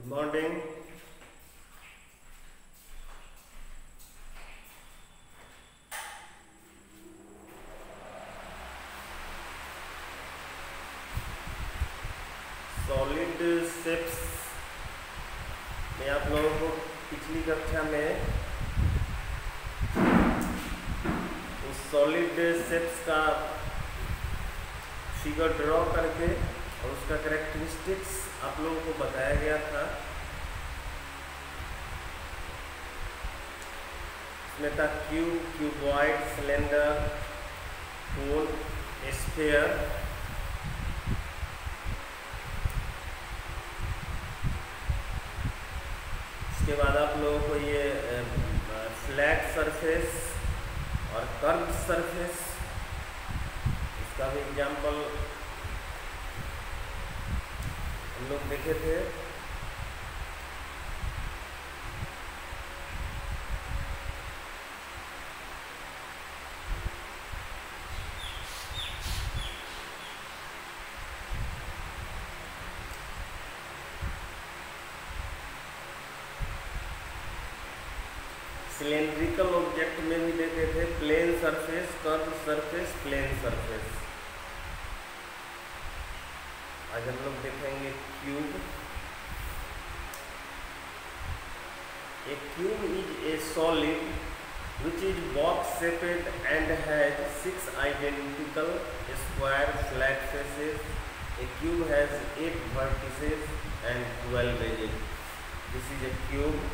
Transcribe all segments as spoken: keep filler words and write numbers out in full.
Good morning. Solid shapes में आप लोगों को पिछली कक्षा में उस सॉलिड शेप्स का फिगर ड्रॉ करके और उसका कैरेक्टरिस्टिक्स आप लोगों को बताया गया था। इसमें था cube, cuboid, cylinder, cone, sphere. उसके बाद आप लोगों को ये फ्लैट सरफेस और कर्व सरफेस, इसका भी एग्जाम्पल हम लोग देखे थे। सिलेंड्रिकल ऑब्जेक्ट में भी देखे थे plane surface, curve surface, plane surface. आज हम लोग देखेंगे cube. A cube is a solid which is box shaped and has six identical square flat faces. A cube has eight vertices and twelve edges. This is a cube.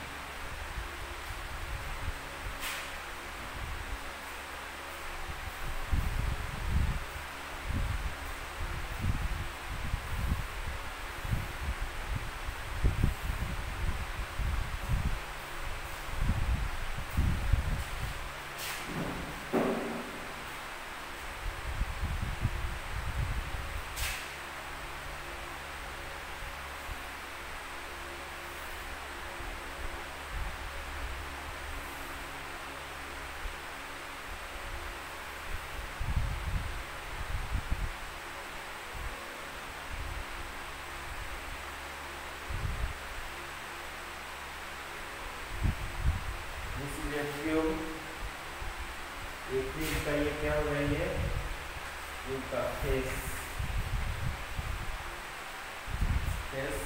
Cube, ये cube का ये क्या हो रहा है, ये cube का face face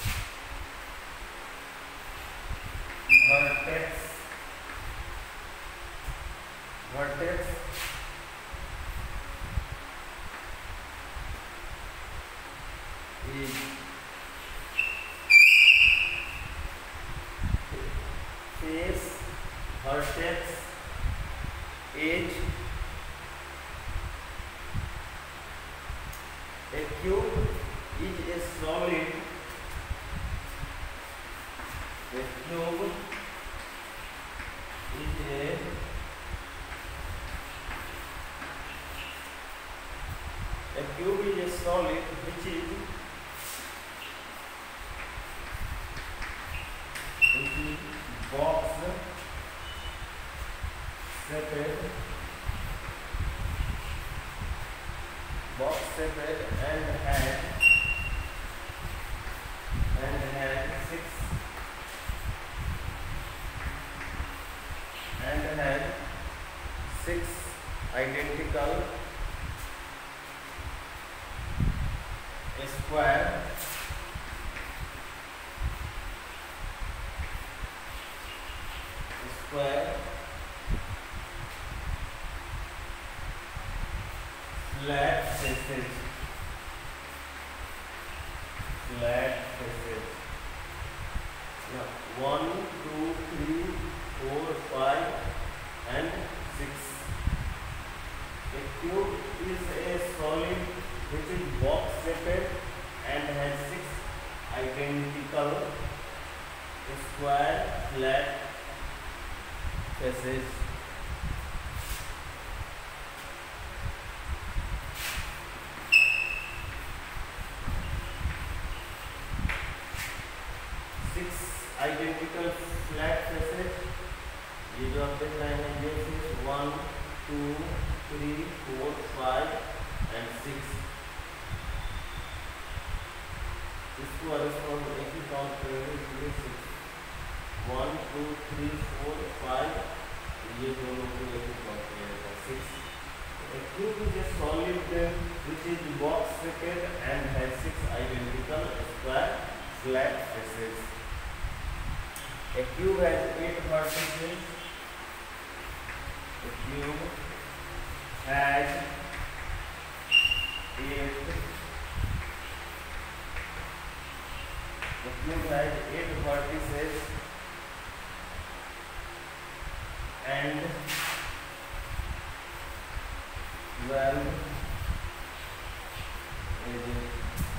vertex vertex is face, vertex, edge. A cube is a solid. A cube is a a cube is a solid which is which is box shaped, box shaped and had and had six and had six identical square square flat faces, flat faces. Now, one, two, three, four, five, and six. A cube is a solid which is box shaped and has six identical square flat faces. Identical flat faces, ये जो आप देख रहे हैं, ये फिर one, two, three, four, five and six. इसको correspond to एक ही count करेंगे six one two three four five ये दोनों को एक ही count करेगा six. A cube is a solid which is box shaped and has six identical square flat faces. A cube has eight vertices. A cube has eight. The cube has eight vertices and twelve edges.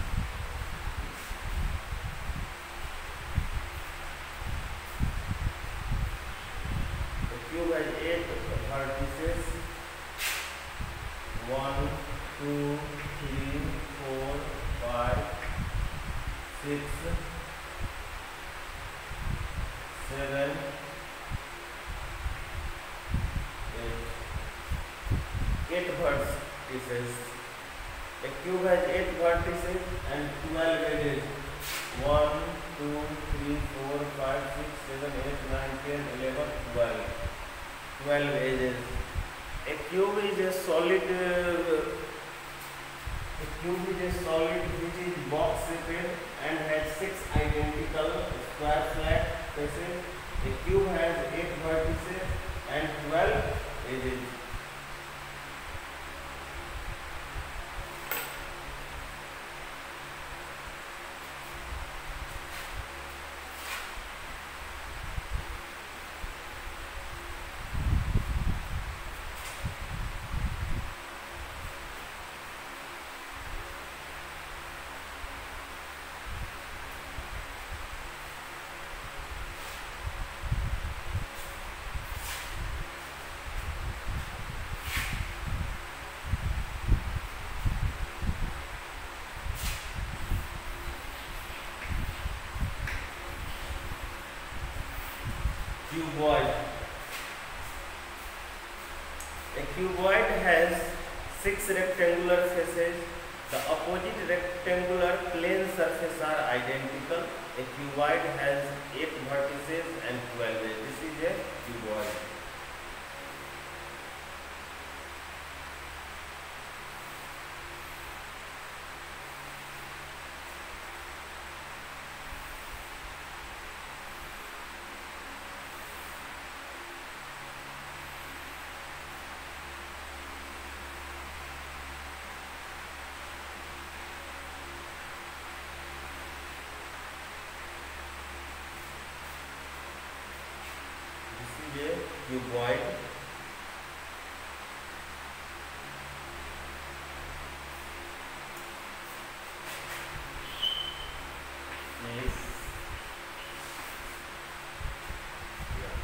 The cube has eight vertices. One, two, three, four, five, six, seven, eight. Eight vertices. A cube has eight vertices and twelve edges. One, two, three, four, five, six, seven, eight, nine, ten, eleven, twelve. Twelve edges. A cube is a solid. Uh, a cube is a solid which is box shaped and has six identical square flat faces. A cube has eight vertices and twelve edges. Cuboid. A cuboid has six rectangular faces. The opposite rectangular plane surfaces are identical. A cuboid has eight vertices and twelve edges. This is a cuboid. Cuboid. Yes. Yeah.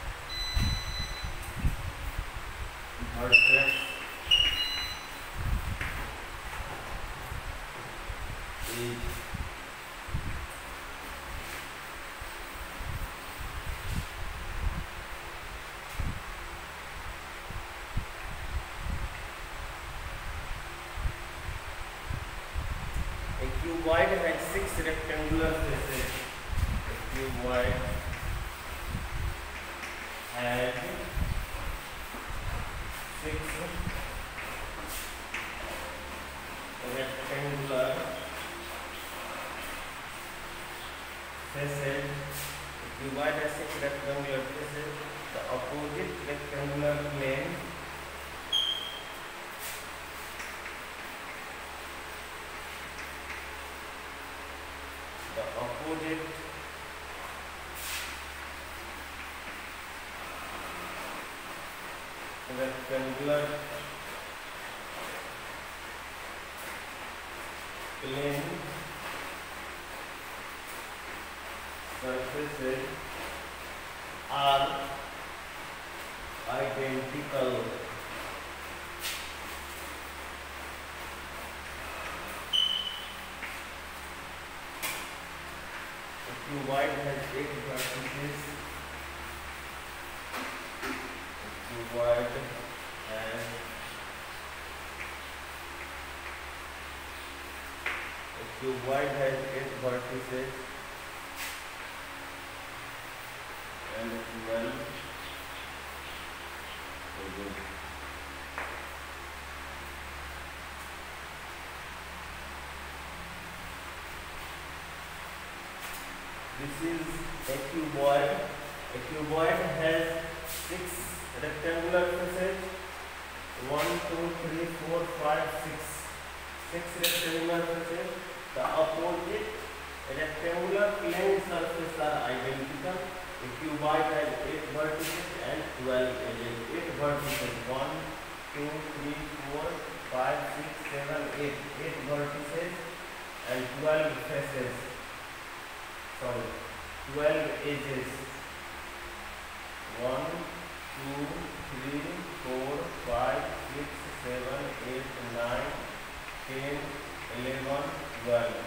Vertex is a cuboid has six rectangular faces. A cuboid has six rectangular faces. A cuboid has six rectangular faces. The opposite rectangular plane the opposite rectangular plane surfaces are identical. Cuboid has eight vertices. Cuboid has a cuboid has eight vertices and twelve edges. This is a cuboid. A cuboid has six rectangular faces. One, two, three, four, five, six. Six rectangular faces. The opposite rectangular plane surfaces are identical. A cuboid has eight vertices and twelve edges. Eight vertices. One, two, three, four, five, six, seven, eight. Eight vertices and twelve faces. Sorry, twelve edges. One, two, three, four, five, six, seven, eight, nine, ten, eleven, twelve.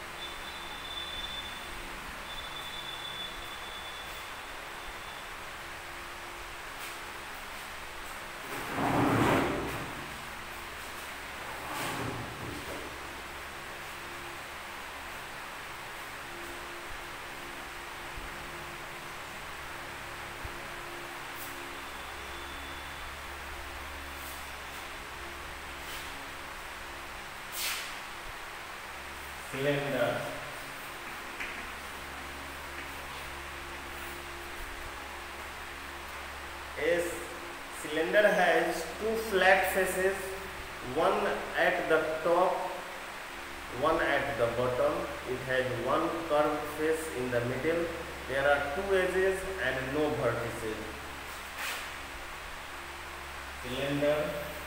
Cylinder. A cylinder has two flat faces, one at the top, one at the bottom. It has one curved face in the middle. There are two edges and no vertices. Cylinder.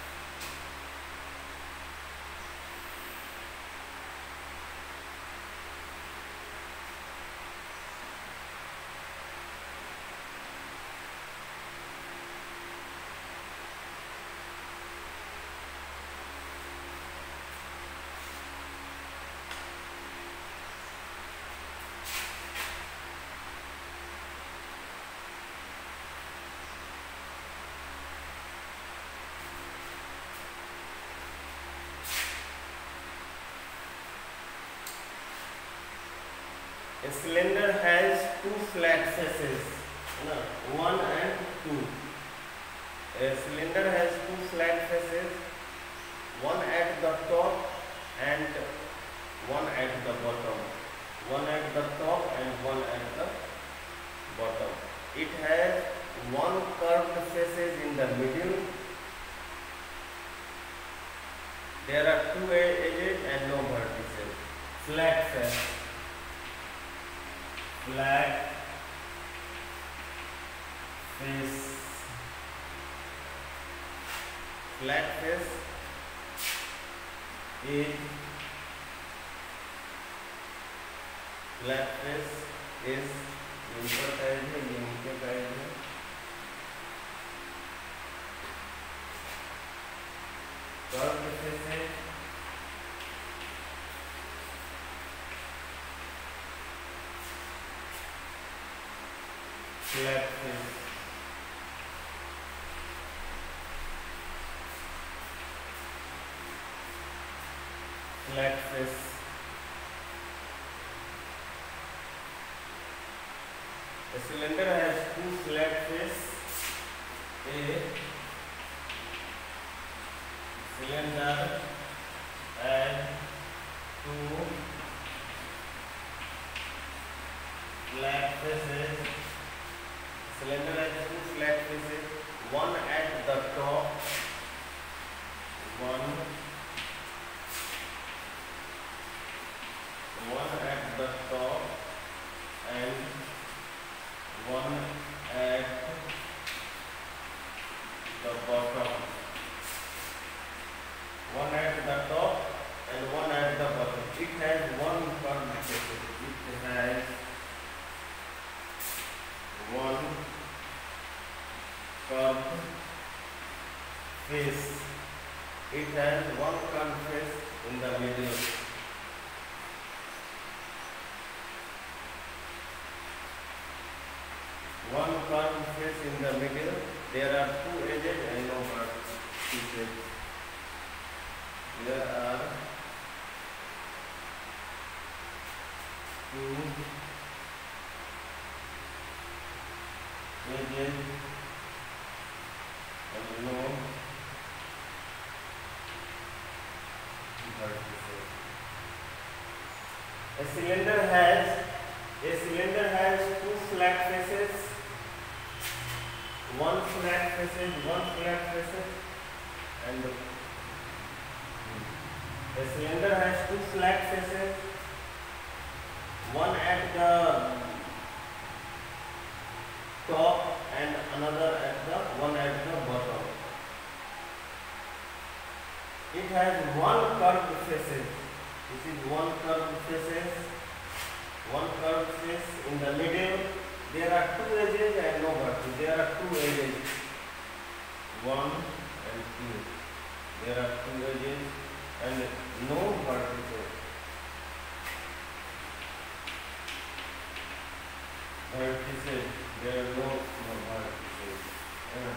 A cylinder has two flat faces, no, one and two. A cylinder has two flat faces, one at the top and one at the bottom. One at the top and one at the bottom. It has one curved faces in the middle. There are two edges and no vertices. Flat face. Flat face. Flat face is flat face is ऊपर का edge है, ये नीचे का edge है. Curved face है. Flat face. Flat face. A cylinder has two flat face. A cylinder and two flat faces. Cylinder has two flat faces, one at the top, one, one at the top and one at the bottom. One at the top and one at the bottom. It has one curved face. It has one curved face. It has one curved face in the middle. One curved face in the middle. There are two edges and no vertices. There are faces and no vertices. A cylinder has a cylinder has two flat faces, one flat faces, one flat faces, and a cylinder has two flat faces, one at the top and another at the one at the bottom. It has one curved faces. This is one curved faces, one curved face. In the middle there are two edges and no vertices. There are two edges, one and two. There are two edges and no vertices. Vertices. There are no, no vertices. Yeah.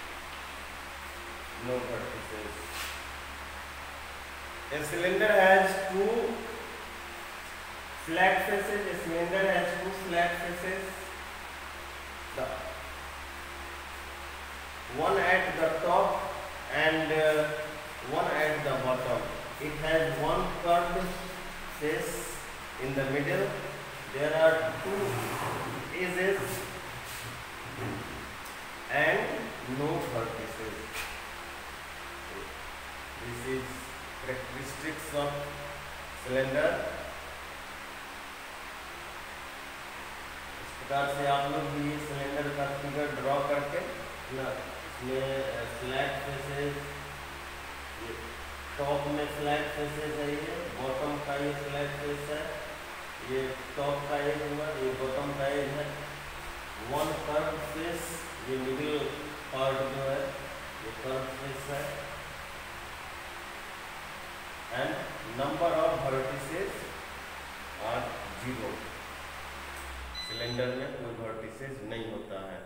No vertices. A cylinder has two flat faces. A cylinder has two flat faces. The one at the top and uh, one at the bottom. It has one curved face in the middle. There are two edges and no vertices. This is characteristics of cylinder. इस प्रकार से आप लोग भी cylinder का figure draw करके ना इसमें फ्लैट फेसेस, ये टॉप में फ्लैट फेसेस है, ये बॉटम का ये फ्लैट फेस है, ये टॉप का एज हुआ, ये बॉटम का एज है, वन कर्व फेस, ये मिडिल पार्ट जो है ये कर्व फेस है, and number of vertices are zero. Cylinder में कोई वर्टिसेस नहीं होता है.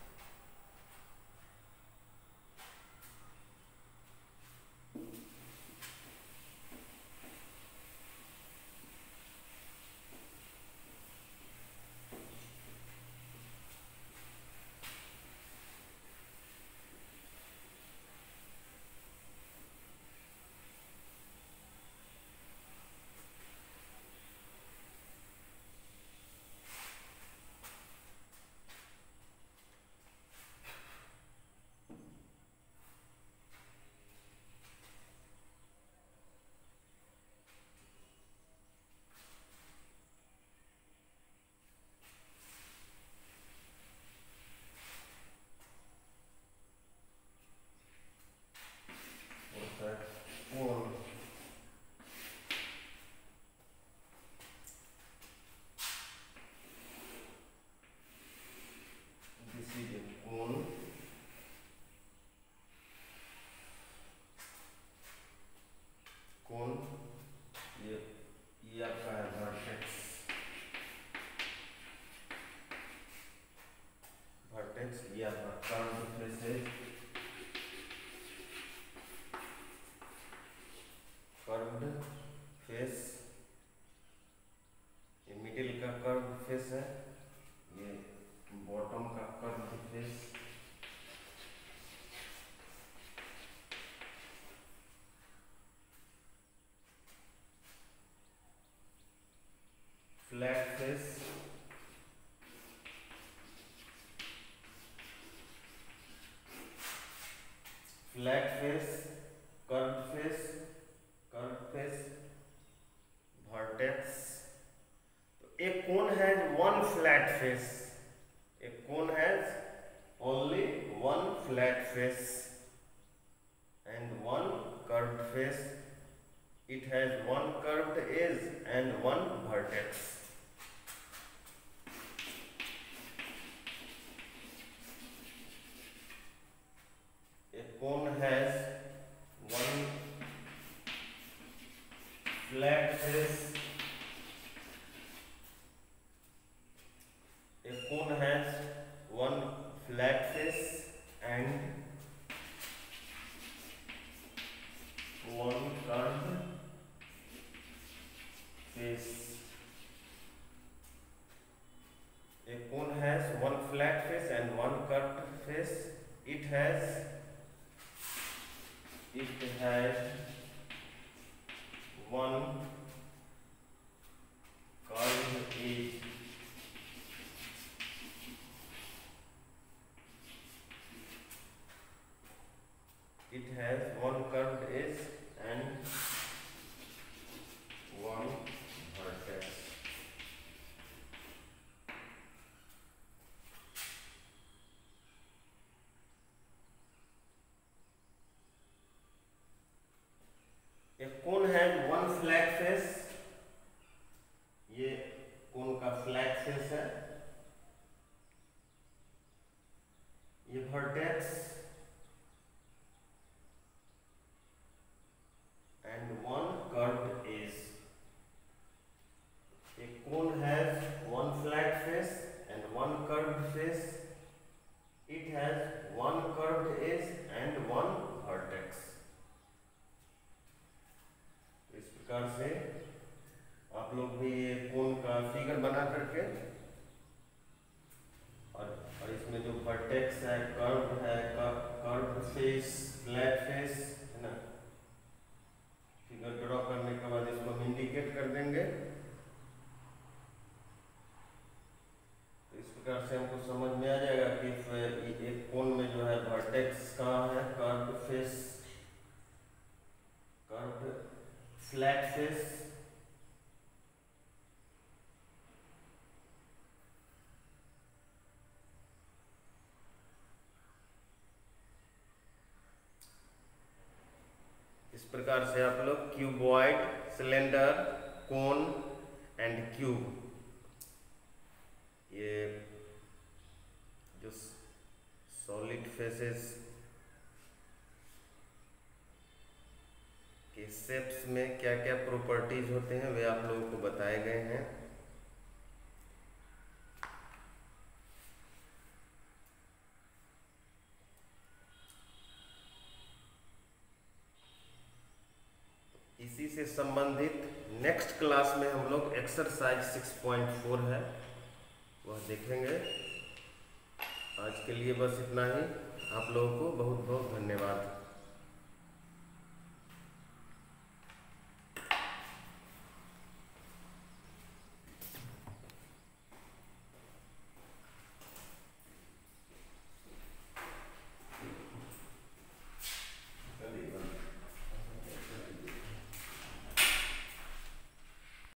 फेस है, ये बॉटम का curve face, flat face, flat face, curve face, curve face, vertex. A cone has one flat face. A cone has only one flat face and one curved face. It has one curved edge and one vertex. A cone has one flat face. A cone has one flat face and one curved face. A cone has one flat face and one curved it has it has one curved edge it has one curved edge and one vertex. A cone has one flat face. ये कोन का flat face है. ये vertex and one curved edge. A cone has one flat face and one curved face. It has one curved edge and one vertex. इस प्रकार से आप लोग भी ये कोन का फिगर बना करके और और इसमें जो वर्टेक्स है, कर्व है, कर्व फेस, फ्लैट फेस है ना, फिगर ड्रॉ करने के बाद इसको हम इंडिकेट कर देंगे. तो इस प्रकार से हमको समझ में आ जाएगा कि एक कोन में जो है वर्टेक्स कहाँ है, curve face, curve flat face, इस प्रकार से आप लोग cuboid, cylinder, cone and cube, ये जो सॉलिड फेसेस के शेप्स में क्या क्या प्रॉपर्टीज होते हैं वे आप लोगों को बताए गए हैं. इसी से संबंधित नेक्स्ट क्लास में हम लोग एक्सरसाइज सिक्स पॉइंट फोर है वह देखेंगे. आज के लिए बस इतना ही. आप लोगों को बहुत बहुत धन्यवाद.